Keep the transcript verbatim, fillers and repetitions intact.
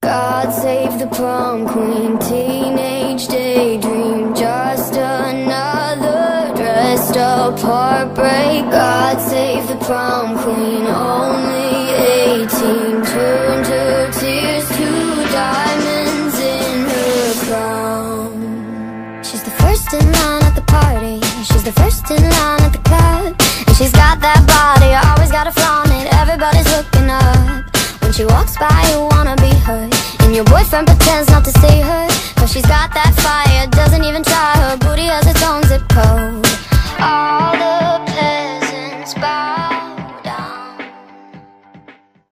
God save the prom queen. Teenage daydream, just another dressed up heartbreak. God save the prom queen, only eighteen. Turned her tears to diamonds in her crown. She's the first in line at the party, she's the first in line at the club, and she's got that body, always gotta flaunt it, everybody's looking up. When she walks by you wanna be her, and your boyfriend pretends not to see her, cause she's got that fire, doesn't even try, her booty has its own zip code.